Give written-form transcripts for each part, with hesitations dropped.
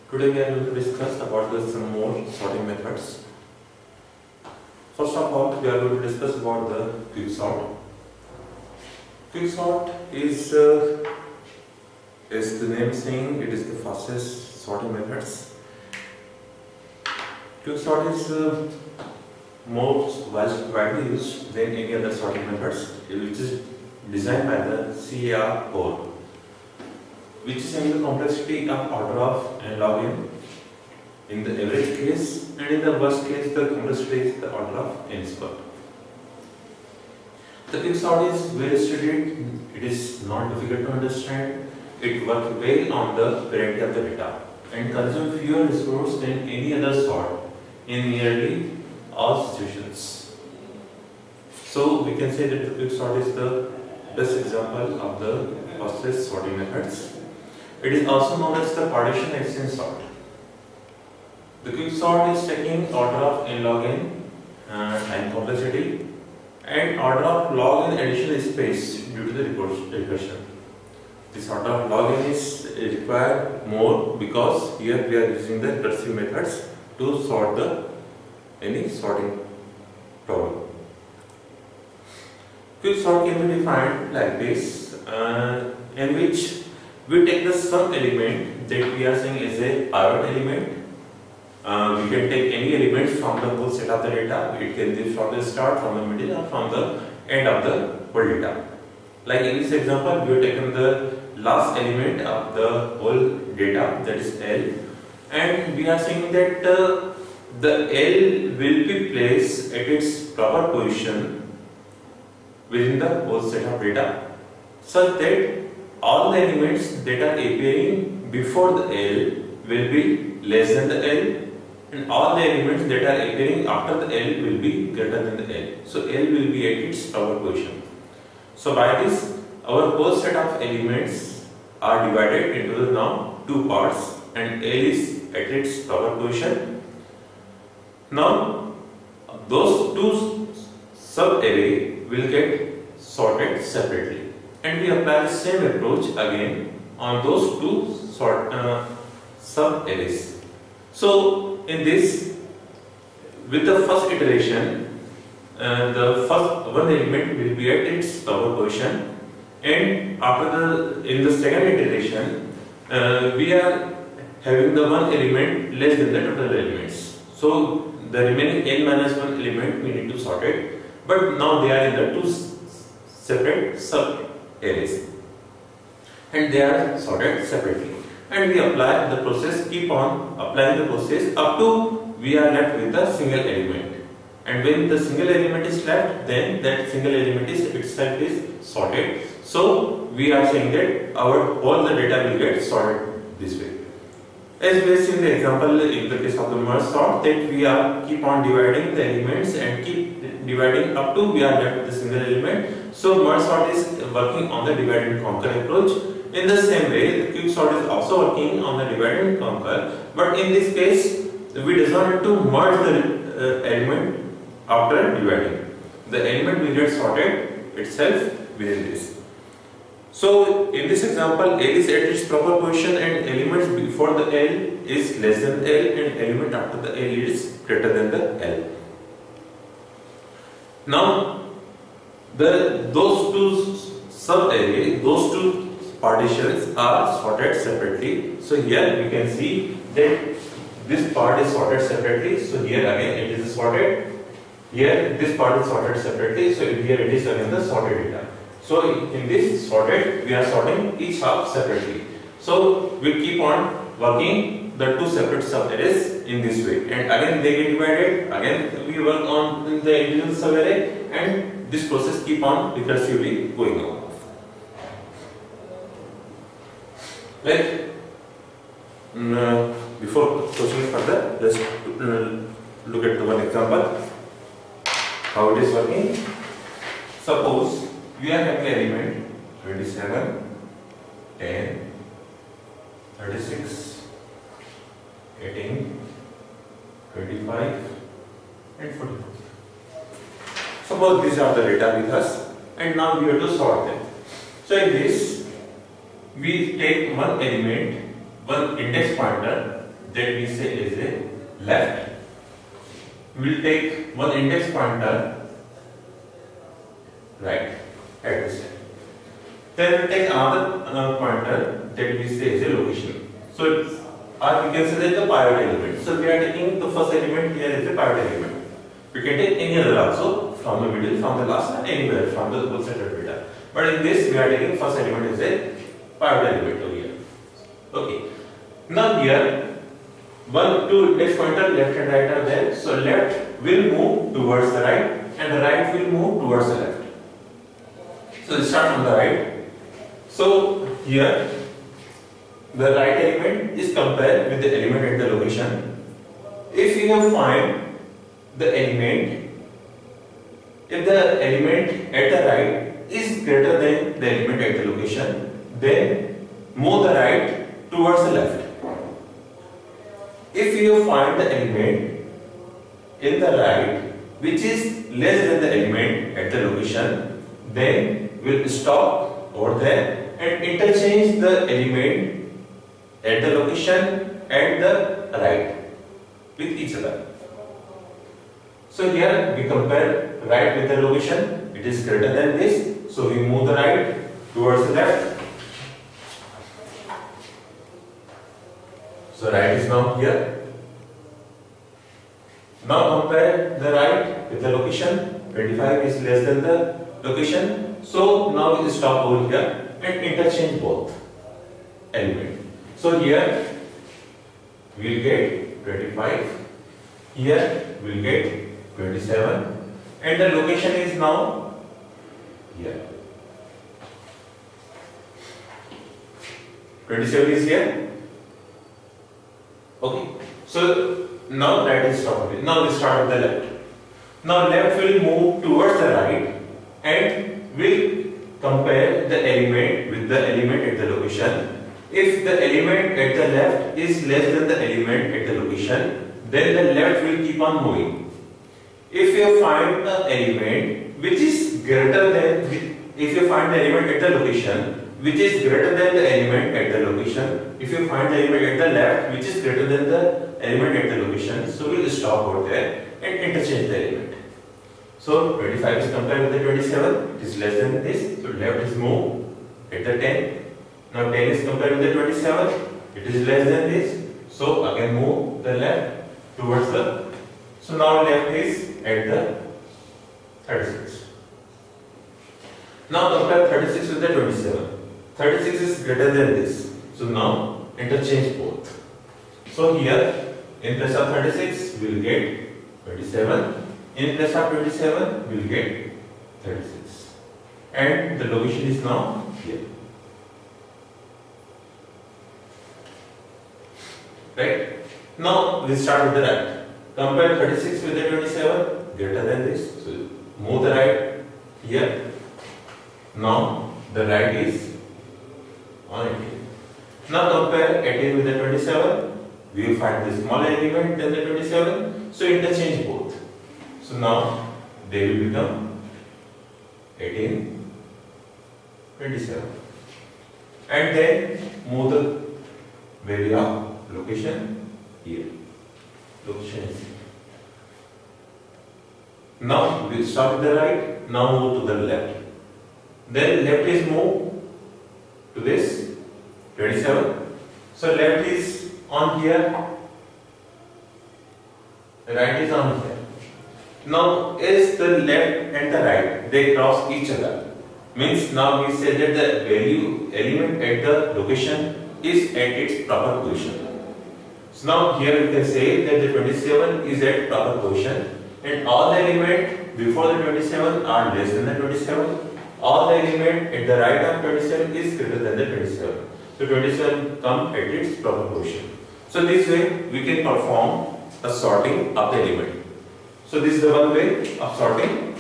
Today we are going to discuss about some more sorting methods. First of all, we are going to discuss about the quicksort. Quicksort is, as the name saying, it is the fastest sorting methods. Quicksort is more widely used than any other sorting methods, which is designed by the CAR, which is having the complexity of order of n log n in the average case, and in the worst case the complexity is the order of n square. The quicksort is well studied, it is not difficult to understand, it works well on the parity of the data and consumes fewer resources than any other sort in nearly all situations. So we can say that the quicksort is the best example of the fastest sorting methods. It is also known as the partition exchange sort. The quicksort is taking order of n log n time complexity and order of log n additional space due to the recursion. This order of log n is required more because here we are using the recursive methods to sort any sorting problem. Quicksort can be defined like this, in which we take the sum element that we are saying is a pivot element. We can take any element from the whole set of the data. It can be from the start, from the middle, or from the end of the whole data. Like in this example, we have taken the last element of the whole data, that is L, and we are saying that the L will be placed at its proper position within the whole set of data, such that all the elements that are appearing before the L will be less than the L, and all the elements that are appearing after the L will be greater than the L. So L will be at its proper position. So by this, our whole set of elements are divided into the now two parts, and L is at its proper position. Now those two sub-array will get sorted separately, and we apply the same approach again on those two sub-arrays. So in this, with the first iteration, the first one element will be at its proper position, and after in the second iteration, we are having the one element less than the total elements. So the remaining n minus one element we need to sort it, but now they are in the two separate sub-arrays, and they are sorted separately. And we apply the process, keep on applying the process up to we are left with the single element. And when the single element is left, then that single element is itself is sorted. So we are saying that all the data will get sorted this way. As we have seen the example in the case of the merge sort, that we are keep on dividing the elements and keep dividing up to we are left with a single element. So merge sort is working on the divide and conquer approach. In the same way, the quicksort is also working on the divide and conquer, but in this case, we desire to merge the element after dividing. The element will get sorted itself within this. So in this example, L is at its proper position, and elements before the L is less than L, and element after the L is greater than the L. Now, those two sub-arrays, those two partitions are sorted separately. So here we can see that this part is sorted separately. So here again it is sorted. Here this part is sorted separately. So here it is again the sorted data. So in this sorted, we are sorting each half separately. So we keep on working the two separate sub-arrays in this way, and again they get divided. Again we work on the individual sub-array, and this process keep on recursively going on. Like before proceeding further, let's look at the one example how it is working. Suppose we are having an element 27, 10, 36, 18, 25 and 44. Suppose these are the data with us, and now we have to sort them. So in this, we take one element, one index pointer, that we say is a left. We will take one index pointer right at this end. Then we will take another pointer that we say is a location. So or we can say that the pivot element. So we are taking the first element here is a pivot element. We can take any other also from the middle, from the last, and anywhere from the both sides of data. But in this, we are taking first element is a pivot element over here. Okay. Now here, two index pointer left and right are there. So left will move towards the right, and the right will move towards the left. So we start from the right. So here, the right element is compared with the element at the location. If you have find the element, if the element at the right is greater than the element at the location, then move the right towards the left. If you find the element in the right which is less than the element at the location, then we'll stop over there and interchange the element at the location and the right with each other. So here we compare right with the location, it is greater than this, so we move the right towards the left. So right is now here. Now compare the right with the location, 25 is less than the location, so now we stop over here and interchange both elements. So here we will get 25, here we will get 27, and the location is now here. 27 is here. Okay. So now right is stopped. Now we start with the left. Now left will move towards the right and will compare the element with the element at the location. If the element at the left is less than the element at the location, then the left will keep on moving. If you find the element which is greater than, if you find the element at the location which is greater than the element at the location, if you find the element at the left which is greater than the element at the location, so we will stop over there and interchange the element. So 25 is compared with the 27, it is less than this, so left is moved at the 10. Now 10 is compared with the 27, it is less than this, so again move the left towards the, so now left is at the 36. Now compare 36 with the 27. 36 is greater than this, so now interchange both. So here in place of 36 we will get 27, in place of 27 we will get 36, and the location is now here. Right? Now we start with the right. Compare 36 with the 27, greater than this. So move the right here. Now the right is on 18. Now compare 18 with the 27. We will find the smaller element than the 27. So interchange both. So now they will become 18, 27. And then move the value of location here. Location is here. Now we start with the right. Now move to the left. Then left is moved to this 27. So left is on here. Right is on here. Now is the left and the right, they cross each other. Means now we say that the value element at the location is at its proper position. So now here we can say that the 27 is at proper position and all the elements before the 27 are less than the 27. All the element at the right of 27 is greater than the 27. So 27 come at its proper position. So this way we can perform a sorting of the element. So this is the one way of sorting.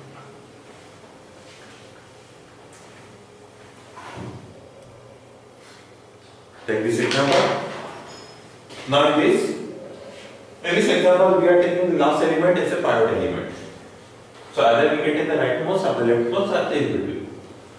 Take this example. Now in this example we are taking the last element as a pivot element. So either we can take the rightmost or the leftmost or the in between.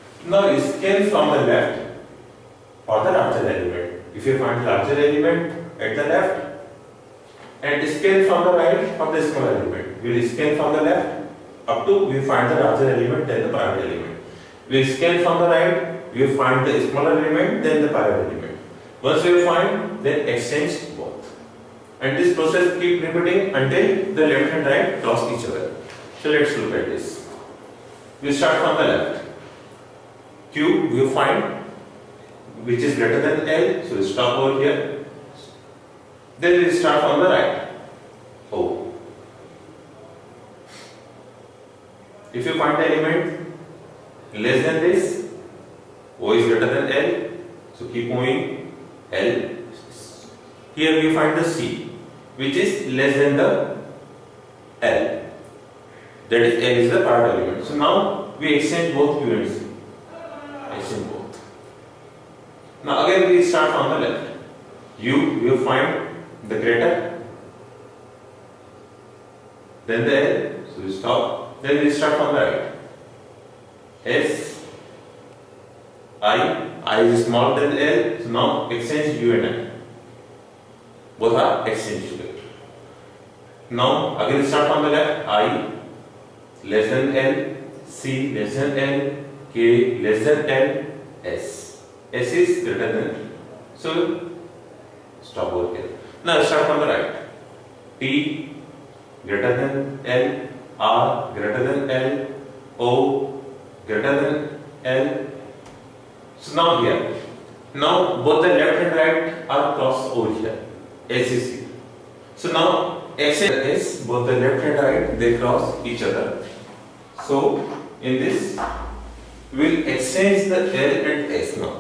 Now scale from the left for the larger element. If you find larger element, at the left and scan from the right of the smaller element. We will scan from the left up to we find the larger element then the private element. We will scan from the right, we will find the smaller element then the private element. Once we find, then exchange both. And this process keep repeating until the left and right cross each other. So let's look at this. We start from the left. Q we will find which is greater than L, so we stop over here. Then we start from the right. O. If you find the element less than this, O is greater than L, so keep moving. L. Here we find the C, which is less than the L. That is L is the private element. So now we exchange both Q and C. Exchange both. Now again we start from the left. U we will find the greater, then the L, so we stop. Then we start from the right. S, I is smaller than L, so now exchange U and I. Both are exchanged together. Now again start from the left. I less than L, C less than L, K less than L, S. S is greater than, so stop over here. Now start from the right. T greater than L, R greater than L, O greater than L. So now here, now both the left and right are crossed over here. S is here. So now S and S, both the left and right, they cross each other. So in this, we will exchange the L and S now.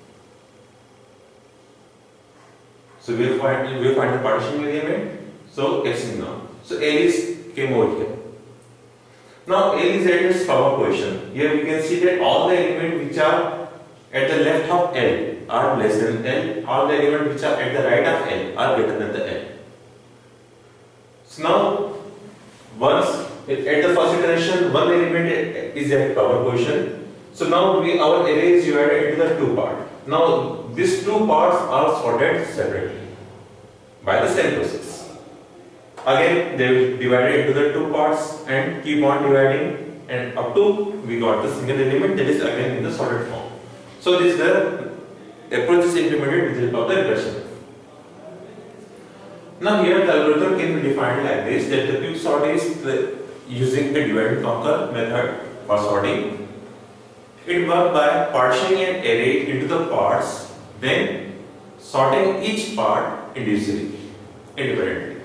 So we will find the partition element. So exchange now. So L is came over here. Now L is at its power position. Here we can see that all the elements which are at the left of L are less than L. All the elements which are at the right of L are greater than the L. So now, once at the first iteration, one element is at power position. So now our array is divided into the two parts. Now these two parts are sorted separately by the same process. Again, they will divide into the two parts and keep on dividing, and up to we got the single element that is again in the sorted form. So this is the approach is implemented with the help of the regression. Now here the algorithm can be defined like this, that the quick sort is using the divide and conquer method for sorting. It works by partitioning an array into the parts, then sorting each part individually, independently.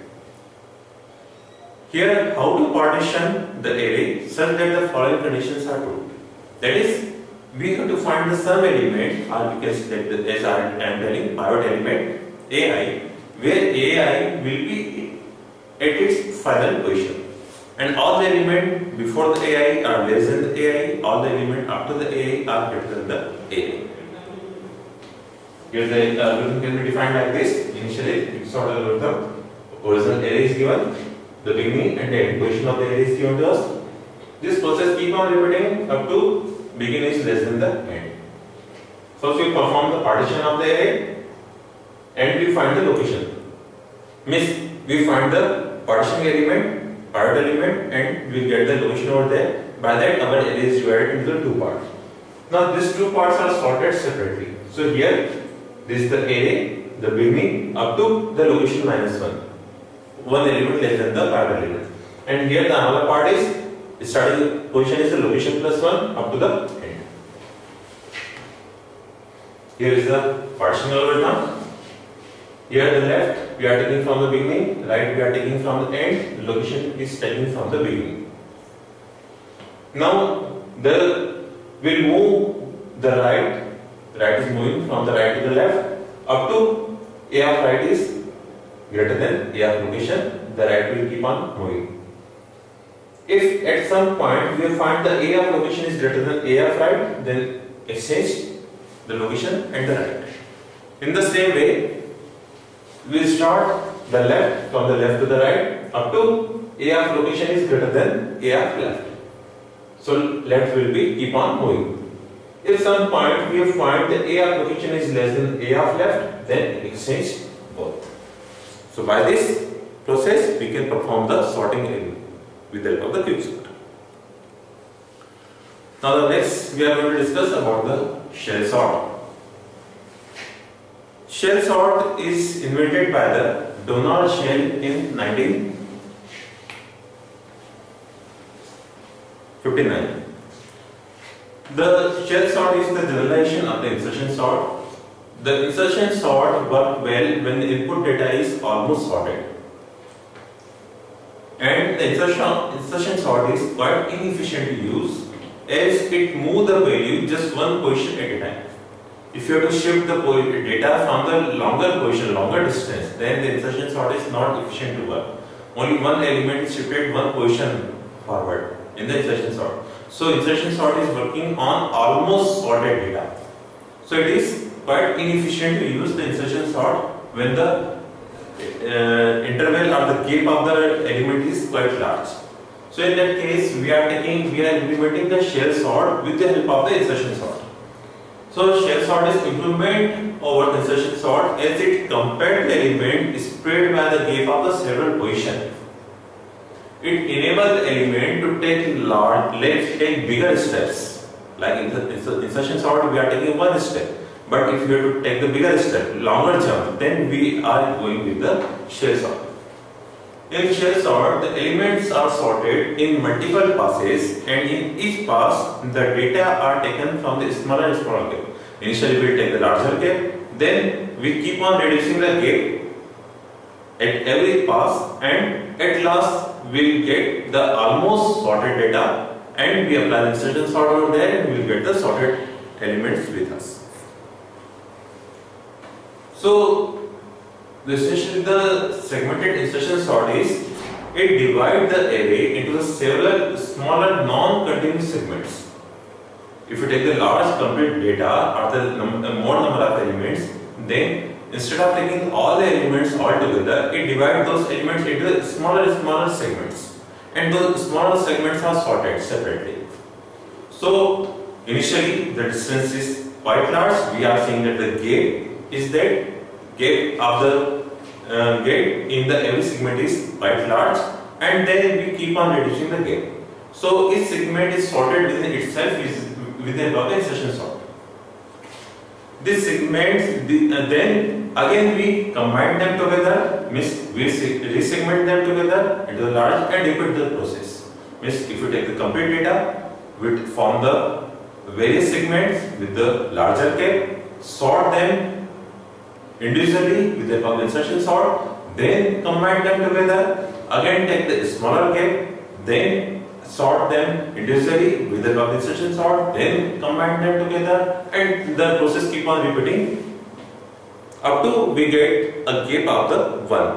Here, how to partition the array such that the following conditions are true. That is, we have to find the sum element, or we can say that as I am telling, pivot element AI, where AI will be at its final position, and all the elements before the AI are less than the AI, all the elements after the AI are greater than the AI. Here the algorithm can be defined like this. Initially, quicksort algorithm, original array is given, the beginning and the end position of the array is given to us. This process keep on repeating up to beginning is less than the end. First we perform the partition of the array and we find the location. Means we find the partition element, pivot element, and we get the location over there. By that our array is divided into the two parts. Now these two parts are sorted separately. So here this is the array, the beginning up to the location minus 1. One element less than the pivot element. And here the another part is starting position is the location plus 1 up to the end. Here is the partition algorithm. Here at the left we are taking from the beginning, right we are taking from the end, location is taking from the beginning. Now we'll move the right is moving from the right to the left up to A of right is greater than A of location, the right will keep on moving. If at some point we find the A of location is greater than A of right, then exchange the location and the right. In the same way, we start the left from the left to the right up to A of location is greater than A of left. So left will be keep on moving. If some point we find the A of location is less than A of left, then exchange both. So by this process we can perform the sorting with the help of the quicksort. Now the next we are going to discuss about the shell sort. Shell sort is invented by the Donald Shell in 1959. The shell sort is the generalization of the insertion sort. The insertion sort works well when the input data is almost sorted. And the insertion sort is quite inefficient to use as it moves the value just one position at a time. If you have to shift the data from the longer position, longer distance, then the insertion sort is not efficient to work. Only one element is shifted one position forward in the insertion sort. So insertion sort is working on almost sorted data. So it is quite inefficient to use the insertion sort when the interval or the gap of the element is quite large. So in that case we are implementing the shell sort with the help of the insertion sort. So shell sort is improvement over the insertion sort as it compared the element spread by the gap of the several positions. It enables the element to take bigger steps. Like in the insertion sort we are taking one step. But if you have to take the bigger step, longer jump, then we are going with the shell sort. In shell sort, the elements are sorted in multiple passes, and in each pass, the data are taken from the smaller and smaller gap. Initially, we will take the larger gap, then we keep on reducing the gap at every pass, and at last we will get the almost sorted data, and we apply the insertion sort over there, and we will get the sorted elements with us. So, essentially the segmented insertion sort is, it divides the array into the several smaller non-continuous segments. If you take the large complete data or the more number of elements, then instead of taking all the elements all together, it divides those elements into the smaller segments. And those smaller segments are sorted separately. So, initially the distance is quite large. We are seeing that the gap is that gap of the gap in the every segment is quite large, and then we keep on reducing the gap. So each segment is sorted within itself within the insertion sort. These segments then again we combine them together, means we resegment them together into the large and repeat the process. Means if you take the complete data, we form the various segments with the larger gap, sort them individually with the help of insertion sort, then combine them together, again take the smaller gap, then sort them individually with the help of insertion sort, then combine them together, and the process keep on repeating up to we get a gap of the 1.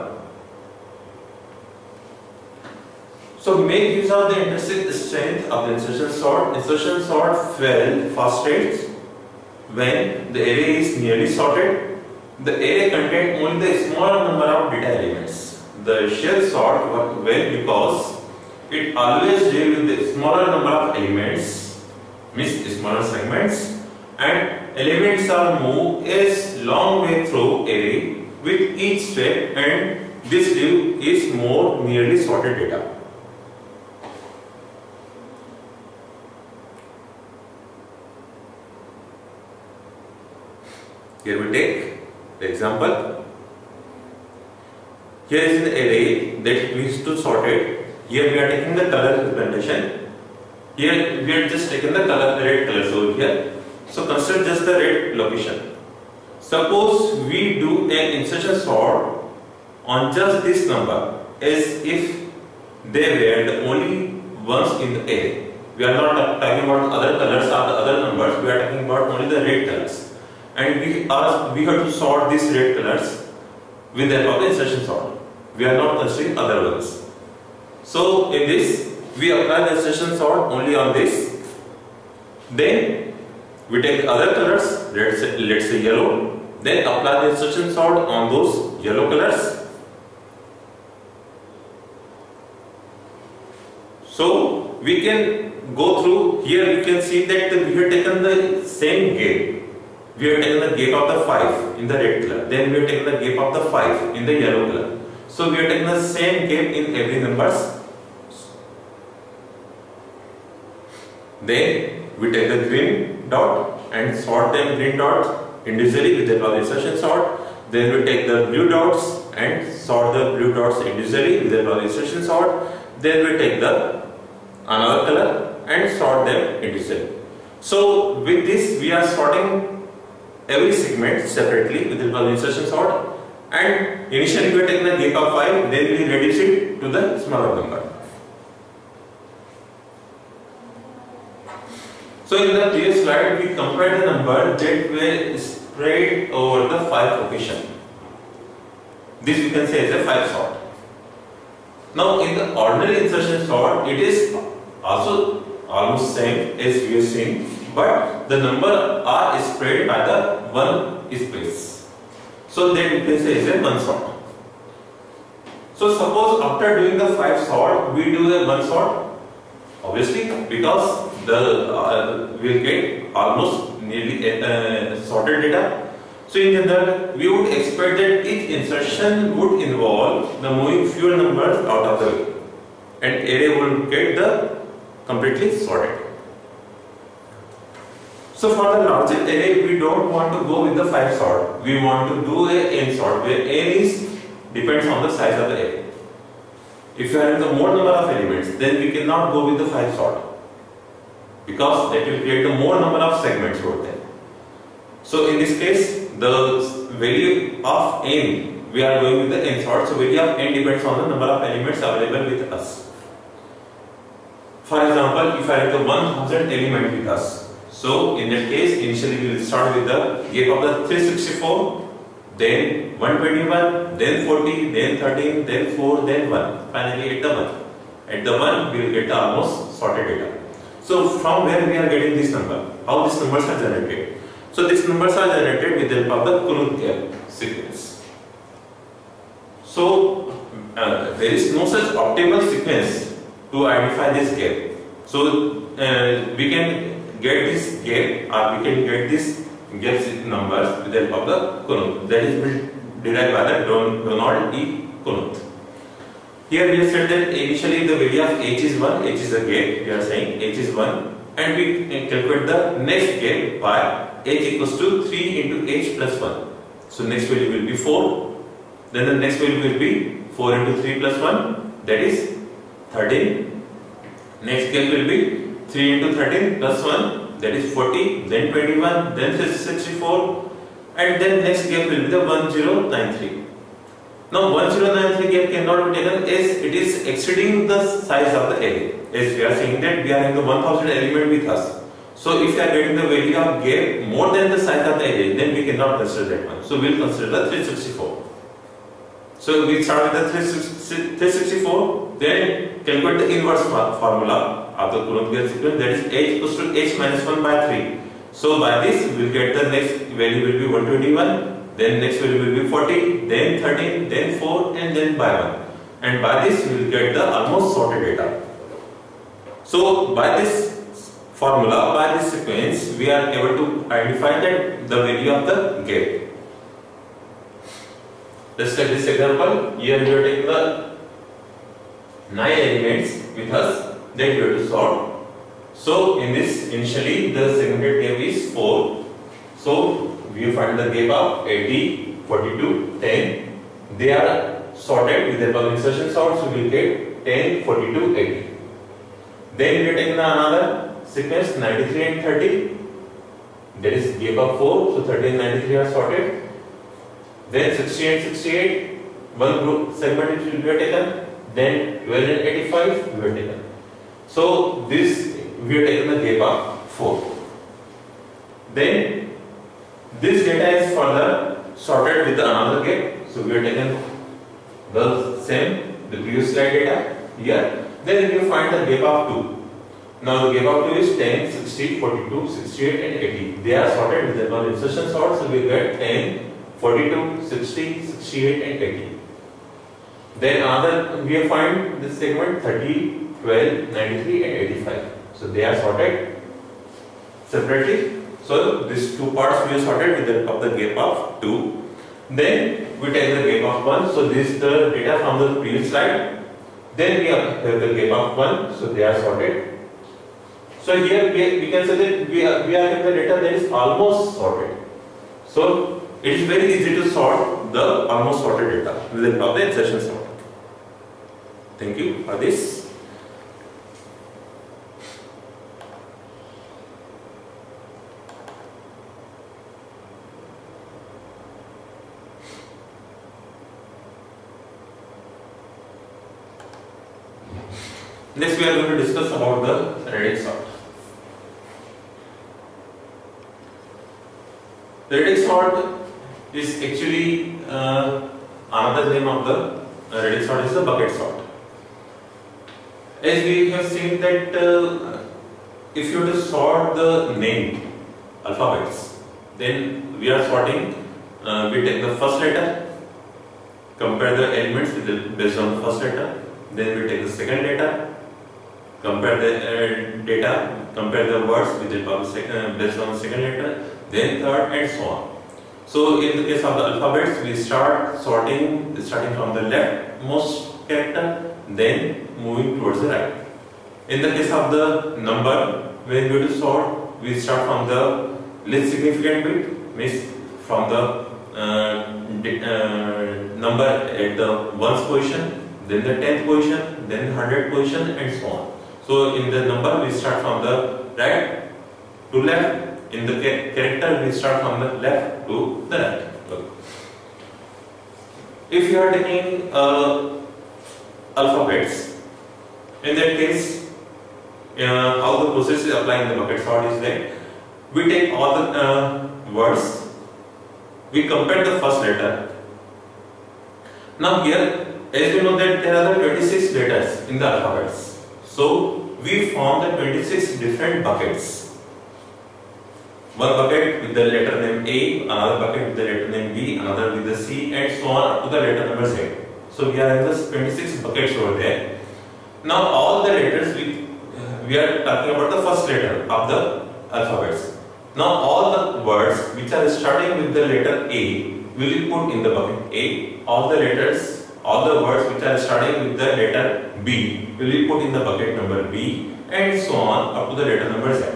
So make use of the intrinsic strength of the insertion sort. Insertion sort fails fastest when the array is nearly sorted. The array contains only the smaller number of data elements. The shell sort works well because it always deals with the smaller number of elements, means smaller segments, and elements are moved a long way through array with each step, and this is more nearly sorted data. Here we take the example. Here is an array that we used to sort it. Here we are taking the color representation. Here we are just taking the red colors over here. So consider just the red location. Suppose we do an insertion sort on just this number as if they were the only ones in the array. We are not talking about other colors or the other numbers. We are talking about only the red colors. And we have to sort these red colors with the help of the insertion sort. We are not considering other ones. So in this we apply the insertion sort only on this. Then we take the other colors, let's say yellow, then apply the insertion sort on those yellow colors. So we can go through. Here you can see that we have taken the same gap. We have taken the gap of the 5 in the red color, then we have taken the gap of the 5 in the yellow color. So we are taking the same gap in every numbers. Then we take the green dot and sort them green dots individually with the double insertion sort. Then we take the blue dots and sort the blue dots individually with the double insertion sort. Then we take the another color and sort them individually. So with this we are sorting every segment separately with the double insertion sort, and initially we are taking the gap of 5, then we reduce it to the smaller number. So in the previous slide we compared the number that were spread over the 5 locations. This we can say is a 5 sort. Now in the ordinary insertion sort it is also almost same as we have seen, but the number are spread by the one space. So then we can say is a 1 sort. So suppose after doing the 5 sort we do the 1 sort, obviously because the we will get almost nearly sorted data. So in general we would expect that each insertion would involve the moving fewer numbers out of the way, and array will get the completely sorted. So for the larger array we don't want to go with the 5 sort, we want to do a n sort where n is depends on the size of the array. If you have the more number of elements, then we cannot go with the 5 sort, because that will create the more number of segments over there. So in this case the value of n, we are going with the n sort, so value of n depends on the number of elements available with us. For example, if I have the 1000 element with us, so in that case initially we will start with the gap of the 364, then 121, then 40, then 13, then 4, then 1, finally at the 1. At the 1 we will get the almost sorted data. So from where we are getting this number? How these numbers are generated? So these numbers are generated with the help of the Kunuth gap sequence. So there is no such optimal sequence to identify this gap. So we can get this gap, or we can get this gap numbers with the help of the Kunuth. That is derived by the Donald E. Kunuth. Here we have said that initially the value of h is 1, h is a gap, we are saying h is 1, and we calculate the next gap by h equals to 3 into h plus 1. So next value will be 4, then the next value will be 4 into 3 plus 1, that is 13. Next gap will be 3 into 13 plus 1, that is 40, then 21, then 64, and then next gap will be the 1093. Now 1093 gap cannot be taken as it is exceeding the size of the array, as we are saying that we are in the 1000 element with us. So if we are getting the value of gap more than the size of the array, then we cannot consider that one. So we will consider the 364. So we start with the 364, then calculate the inverse formula of the Kunuth gap sequence, that is h equals to h minus 1 by 3. So by this we will get the next value will be 121, then next value will be 40, then 13, then 4, and then by 1. And by this we will get the almost sorted data. So by this formula, by this sequence, we are able to identify that the value of the gap. Let's take this example. Here we are taking the 9 elements with us, then we have to sort. So in this, initially the segmented gap is 4. So we find the gap of 80, 42, 10. They are sorted with the above insertion sort, so we will get 10, 42, 80. Then we are taking another sequence 93 and 30. There is gap of 4, so 30 and 93 are sorted. Then 60 and 68, one group segment will be taken. Then 12 and 85 we are taken. So this we are taken the gap of 4. Then this data is further sorted with another gap. So we are taken the same, the previous slide data here. Then we find the gap of 2. Now the gap of 2 is 10, 60, 42, 68 and 80. They are sorted with the above insertion sort, so we get 10, 42, 60, 68 and 80. Then another we find this segment 30, 12, 93 and 85. So they are sorted separately. So these two parts we have sorted with the of the gap of 2. Then we take the gap of 1. So this is the data from the previous slide. Then we have the gap of 1. So they are sorted. So here we can say that we are having the data that is almost sorted. So it is very easy to sort the almost sorted data with the help of the insertion sort. Thank you for this. Next we are going to discuss about the radix sort. The radix sort is actually another name of the radix sort is the bucket sort. As we have seen that if you have to sort the named alphabets, then we are sorting, we take the first letter, compare the elements based on the first letter, then we take the second letter, compare the data, compare the words with the based on the second letter, then third, and so on. So in the case of the alphabets, we start sorting starting from the leftmost character, then moving towards the right. In the case of the number, when we do sort, we start from the least significant bit, means from the number at the 1st position, then the 10th position, then the 100th position, and so on. So in the number, we start from the right to left. In the character, we start from the left to the right. If you are taking alphabets, in that case, how the process is applying the bucket sort is that we take all the words, we compare the first letter. Now here, as we know that there are the 26 letters in the alphabets. So we form the 26 different buckets. One bucket with the letter name A, another bucket with the letter name B, another with the C, and so on up to the letter number Z. So we are having this 26 buckets over there. Now all the letters we are talking about the first letter of the alphabets. Now all the words which are starting with the letter A will be put in the bucket A. All the words which are starting with the letter B will be put in the bucket number B, and so on up to the letter number Z.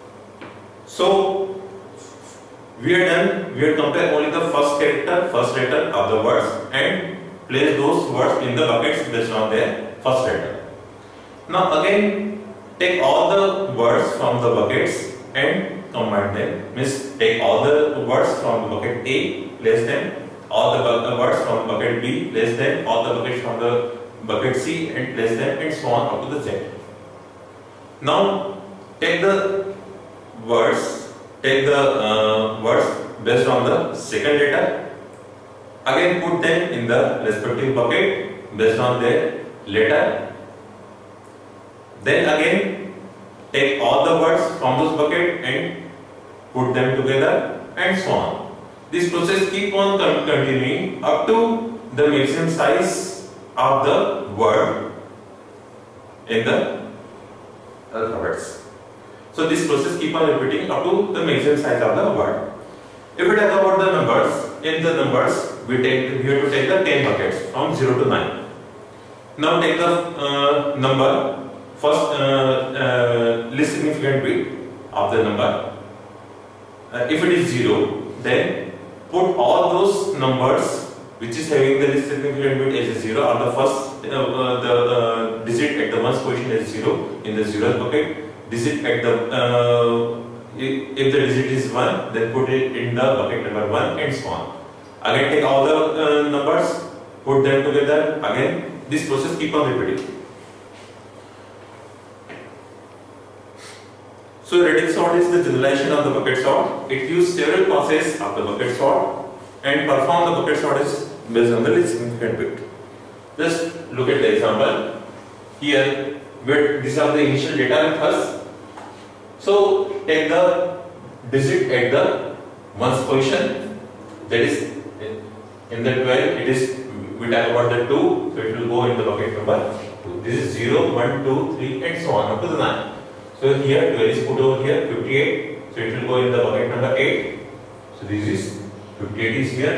So we are done. We are compared only the first letter of the words, and place those words in the buckets based on their first letter. Now again, take all the words from the buckets and combine them. Means take all the words from the bucket A, place them. All the words from the bucket B, place them. All the buckets from the bucket C, and place them, and so on up to the Z. Now take the words based on the second letter. Again put them in the respective bucket based on their letter. Then again take all the words from those bucket and put them together, and so on. This process keep on continuing up to the maximum size of the word in the alphabets. So this process keep on repeating up to the maximum size of the word. If we talk about the numbers, in the numbers we have to take the 10 buckets from 0 to 9. Now take the number first least significant bit of the number. If it is 0, then put all those numbers which is having the least significant bit as 0 on the first the digit at the 1st position is 0 in the 0th bucket. Digit at the if the digit is 1, then put it in the bucket number 1, and so on. Again take all the numbers, put them together. Again this process keep on repeating. So radix sort is the generalization of the bucket sort. It uses several processes of the bucket sort and perform the bucket sort is based on the least significant bit. Just look at the example. Here, these are the initial data with us. So take the digit at the 1st position. That is in the 12. It is we talk about the 2. So it will go in the bucket number 2. This is 0, 1, 2, 3, and so on up to the 9. So here 12 is put over here, 58. So it will go in the bucket number 8. So this is 58 is here.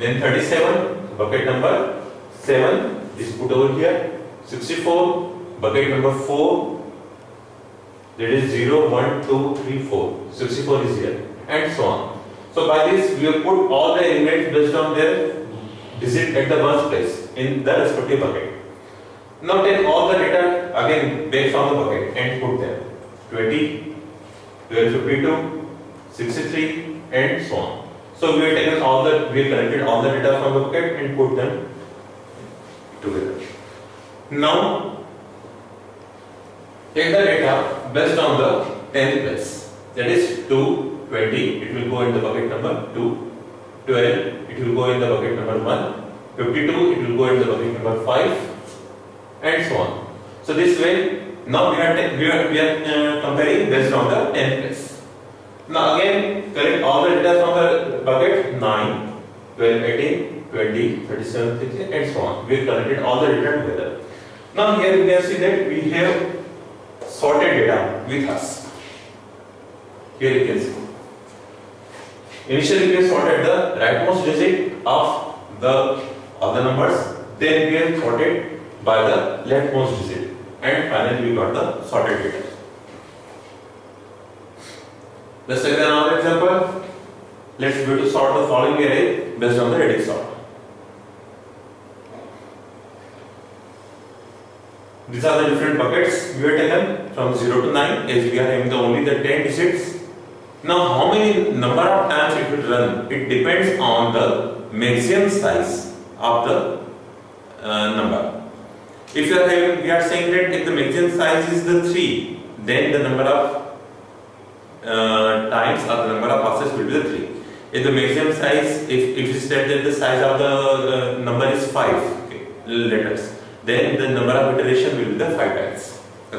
Then 37, bucket number 7 is put over here. 64, bucket number 4, that is 0, 1, 2, 3, 4. 64 is here, and so on. So by this we have put all the elements based on their digit at the ones place in the respective bucket. Now take all the data again back from the bucket and put them. 20, 1252, 63, and so on. So we have taken all the, we have collected all the data from the bucket and put them together. Now take the data based on the 10th place. That is 2, 20, it will go in the bucket number 2. 12, it will go in the bucket number 1. 52, it will go in the bucket number 5, and so on. So this way, now we are comparing based on the 10th place. Now again, collect all the data from the bucket 9, 12, 18, 20, 37, 60, and so on. We have collected all the data together. Now here you can see that we have sorted data with us. Here you can see. Initially we have sorted the rightmost digit of the other numbers, then we have sorted by the leftmost digit, and finally we got the sorted data. Let's take another example. Let's go to sort the following array based on the radix sort. These are the different buckets we have taken from 0 to 9, as we are having only the 10 digits. Now how many number of times it will run? It depends on the maximum size of the number. If you are having, we are saying that if the maximum size is the 3, then the number of times or the number of passes will be the 3. If the maximum size, if you said that the size of the number is 5 letters, then the number of iteration will be the 5 times.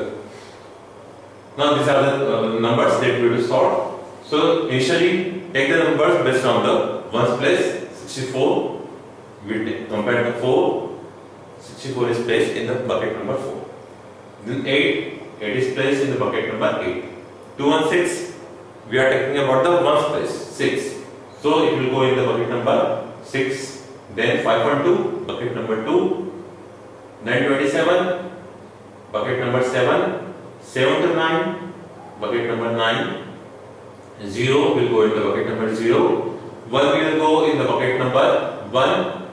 Now these are the numbers that we will sort. So initially take the numbers based on the ones place. 64 we compare the 4. 64 is placed in the bucket number 4. Then 8 is placed in the bucket number 8. 216 we are talking about the ones place 6. So it will go in the bucket number 6. Then 512 bucket number 2. Then 27 bucket number 7. 7 to 9 bucket number 9. 0 will go in the bucket number 0. 1 will go in the bucket number 1.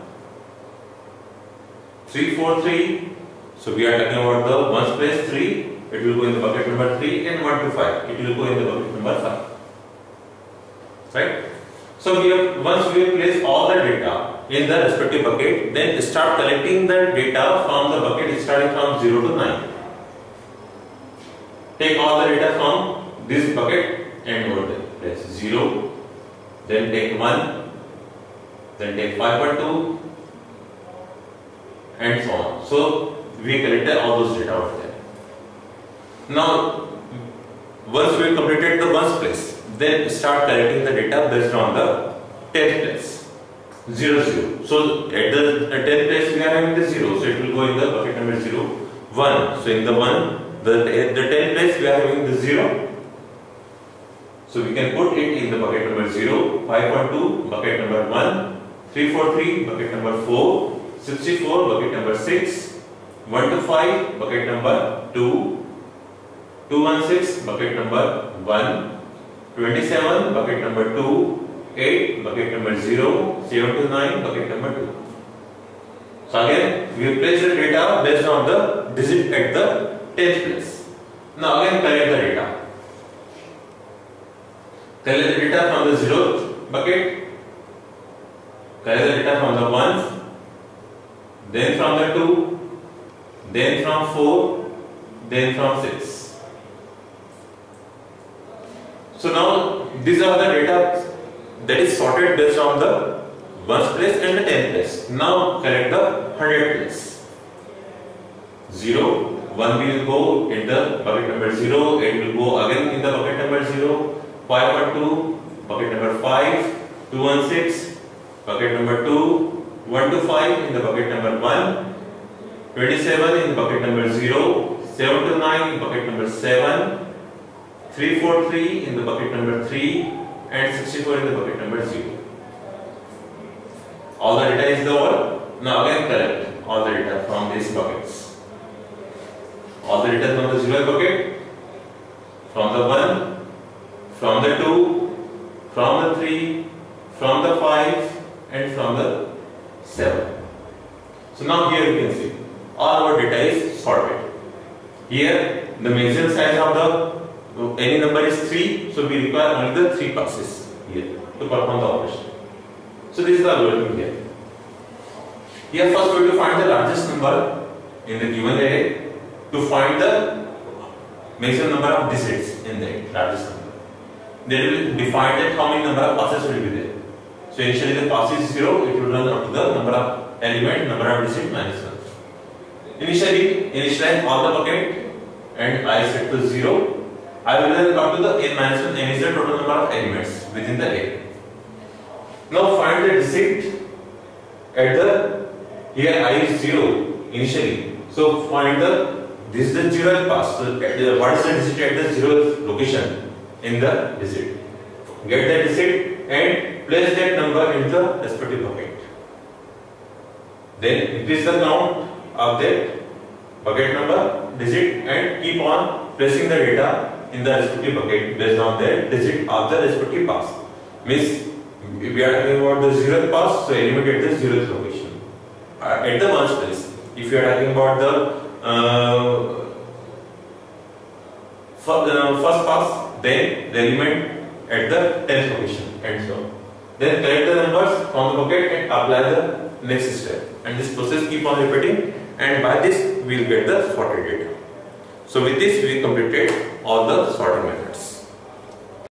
3, 4, 3. So we are talking about the ones place 3. It will go in the bucket number 3, and 1 to 5. It will go in the bucket number 5. Right? So we have, once we have placed all the data in the respective bucket, then start collecting the data from the bucket starting from 0 to 9. Take all the data from this bucket and go there. Place 0, then take 1, then take 5.2, and so on. So we collected all those data out there. Now, once we completed the ones place, then start collecting the data based on the 10th place. 0, 0. So at the 10th place we are having the 0, so it will go in the bucket number 0. 1. So in the 1, the 10th place we are having the 0. So we can put it in the bucket number 0, 5.2, bucket number 1, 343, bucket number 4, 64, bucket number 6, 1 to 5, bucket number 2, 216, bucket number 1, 27, bucket number 2, 8, bucket number 0, 7 to 9, bucket number 2. So again, we have placed the data based on the digit at the 10th place. Now again collect the data. Collect the data from the 0th bucket, collect the data from the 1s, then from the 2, then from 4, then from 6. So now these are the data that is sorted based on the 1st place and the 10th place. Now collect the 100th place. 0, 1 will go in the bucket number 0, 8 will go again in the bucket number 0. 5.2, bucket number 5, 216, bucket number 2, 1 to 5 in the bucket number 1, 27 in the bucket number 0, 7 to 9 in bucket number 7, 343 in the bucket number 3, and 64 in the bucket number 0. all the data is over. Now again collect all the data from these buckets. All the data from the 0th bucket, from the 1, from the 2, from the 3, from the 5 and from the 7. So now here you can see all our data is sorted. Here the maximum size of the any number is 3, so we require only the 3 passes here to perform the operation. So this is the algorithm here. Here first we have to find the largest number in the given array to find the maximum number of digits in the largest number. Then we will define that how many number of passes will be there. So initially the pass is 0, it will run up to the number of element, number of digit minus 1. Initially initialize all the bucket and I set to 0. I will then come to the n minus 1, n is the total number of elements within the array. Now find the digit at the, here I is 0 initially. So find this is the 0th pass. So what is the digit at the 0th location in the digit? Get that digit and place that number in the respective bucket. Then increase the count of that bucket number, digit and keep on placing the data in the respective bucket based on the digit of the respective pass. Means if we are talking about the 0th pass, so element at the 0th location. At the 1st place, if you are talking about the first pass, then the element at the 10th location and so on. Then collect the numbers from the bucket and apply the next step. And this process keep on repeating, and by this we will get the sorted data. So with this we completed all the sorting methods.